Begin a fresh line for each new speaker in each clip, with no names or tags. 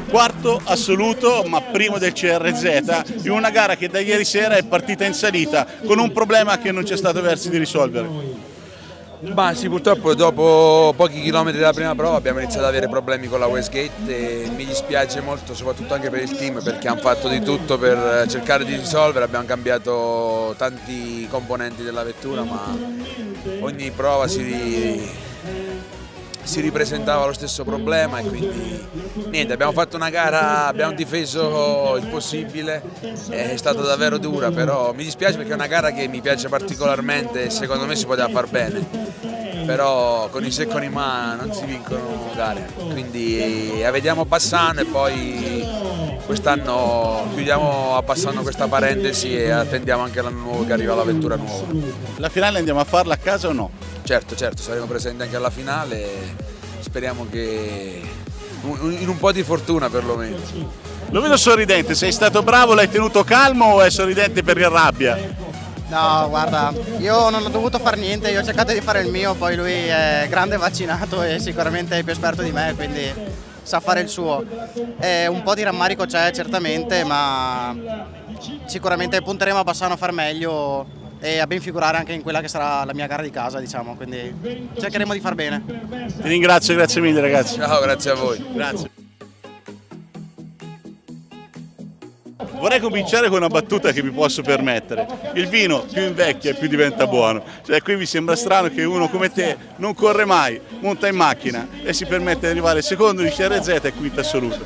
quarto assoluto ma primo del CRZ in una gara che da ieri sera è partita in salita con un problema che non c'è stato verso di risolvere.
Ma sì, purtroppo dopo pochi chilometri dalla prima prova abbiamo iniziato ad avere problemi con la wastegate e mi dispiace molto, soprattutto anche per il team, perché hanno fatto di tutto per cercare di risolvere, abbiamo cambiato tanti componenti della vettura, ma ogni prova si ripresentava lo stesso problema e quindi niente, abbiamo fatto una gara, abbiamo difeso il possibile, è stata davvero dura, però mi dispiace perché è una gara che mi piace particolarmente e secondo me si poteva far bene, però con i se e con i ma non si vincono gare, quindi vediamo a Bassano e poi quest'anno chiudiamo a Bassano questa parentesi e attendiamo anche l'anno nuovo che arriva la vettura nuova.
La finale andiamo a farla a casa o no?
Certo, saremo presenti anche alla finale, speriamo che in un po' di fortuna perlomeno.
Lo vedo sorridente, sei stato bravo, l'hai tenuto calmo o è sorridente per il rabbia?
No, guarda, io non ho dovuto fare niente, io ho cercato di fare il mio, poi lui è grande vaccinato e sicuramente è più esperto di me, quindi sa fare il suo. Un po' di rammarico c'è certamente, ma sicuramente punteremo a Bassano a far meglio e a ben figurare anche in quella che sarà la mia gara di casa, diciamo, quindi cercheremo di far bene.
Ti ringrazio, grazie mille ragazzi.
Ciao, grazie a voi.
Grazie. Vorrei cominciare con una battuta che mi posso permettere. Il vino più invecchia e più diventa buono. Cioè, qui mi sembra strano che uno come te non corre mai, monta in macchina e si permette di arrivare secondo in CRZ e quinto assoluto.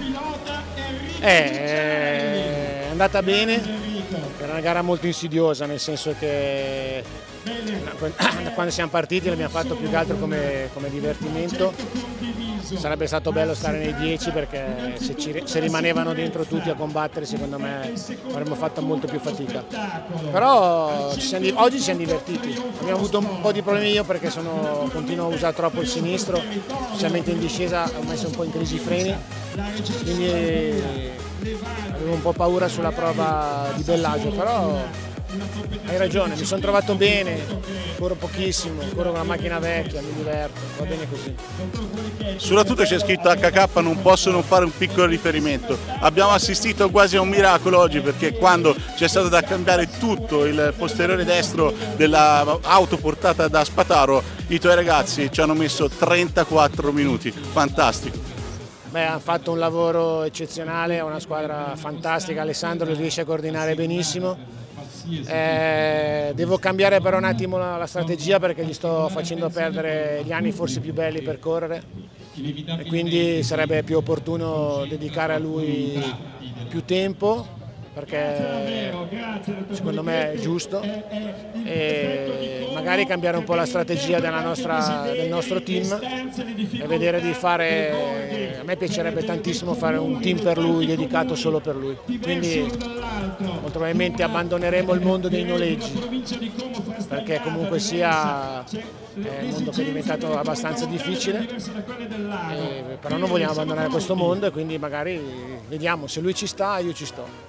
È andata bene. Era una gara molto insidiosa, nel senso che da quando siamo partiti l'abbiamo fatto più che altro come divertimento. Sarebbe stato bello stare nei 10 perché se rimanevano dentro tutti a combattere secondo me avremmo fatto molto più fatica. Però oggi ci siamo divertiti, abbiamo avuto un po' di problemi io perché continuo a usare troppo il sinistro, specialmente in discesa ho messo un po' in crisi i freni, quindi avevo un po' paura sulla prova di Bellagio, però hai ragione, mi sono trovato bene, corro pochissimo, corro con la macchina vecchia, mi diverto, va bene così.
Sulla tuta c'è scritto HK, non posso non fare un piccolo riferimento. Abbiamo assistito quasi a un miracolo oggi perché quando c'è stato da cambiare tutto il posteriore destro dell'auto portata da Spataro, i tuoi ragazzi ci hanno messo 34 minuti, fantastico.
Beh, hanno fatto un lavoro eccezionale, è una squadra fantastica, Alessandro lo riesce a coordinare benissimo. Devo cambiare però un attimo la strategia perché gli sto facendo perdere gli anni forse più belli per correre e quindi sarebbe più opportuno dedicare a lui più tempo perché secondo me è giusto e magari cambiare un po' la strategia del nostro team e vedere di fare, a me piacerebbe tantissimo fare un team per lui, dedicato solo per lui, quindi molto probabilmente abbandoneremo il mondo dei noleggi perché comunque sia è un mondo che è diventato abbastanza difficile, però non vogliamo abbandonare questo mondo e quindi magari vediamo, se lui ci sta io ci sto.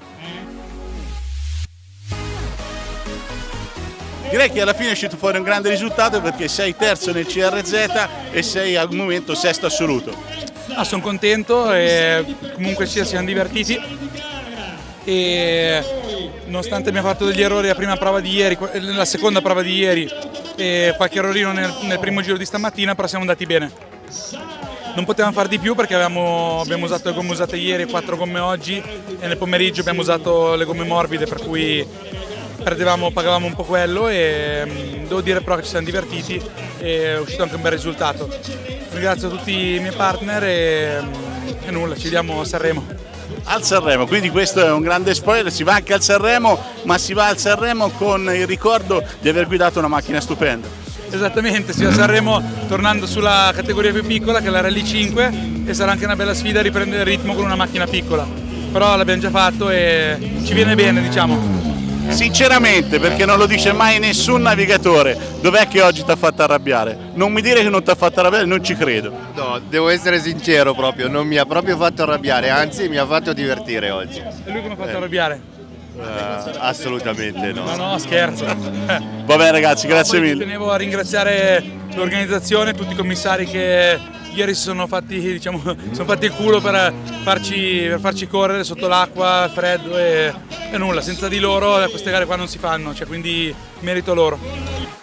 Direi che alla fine è uscito fuori un grande risultato perché sei terzo nel CRZ e sei al momento sesto assoluto.
Sono contento e comunque siamo divertiti e nonostante abbiamo fatto degli errori la prima prova di ieri, nella seconda prova di ieri e qualche errorino nel primo giro di stamattina, però siamo andati bene. Non potevamo fare di più perché abbiamo usato le gomme usate ieri, 4 gomme oggi e nel pomeriggio abbiamo usato le gomme morbide per cui pagavamo un po' quello e devo dire però che ci siamo divertiti e è uscito anche un bel risultato. Ringrazio tutti i miei partner e nulla, ci vediamo a Sanremo.
Al Sanremo, quindi questo è un grande spoiler, si va anche al Sanremo, ma si va al Sanremo con il ricordo di aver guidato una macchina stupenda.
Esattamente, si va a Sanremo tornando sulla categoria più piccola che è la Rally 5 e sarà anche una bella sfida riprendere il ritmo con una macchina piccola, però l'abbiamo già fatto e ci viene bene, diciamo.
Sinceramente, perché non lo dice mai nessun navigatore, dov'è che oggi ti ha fatto arrabbiare? Non mi dire che non ti ha fatto arrabbiare, non ci credo.
No, devo essere sincero proprio, non mi ha proprio fatto arrabbiare, anzi mi ha fatto divertire oggi.
E lui come ha fatto arrabbiare?
Assolutamente no.
No, scherzo.
Va bene ragazzi, grazie mille.
Tenevo a ringraziare l'organizzazione, tutti i commissari che ieri si sono fatti, diciamo, sono fatti il culo per farci correre sotto l'acqua, freddo e nulla, senza di loro queste gare qua non si fanno, cioè, quindi merito loro.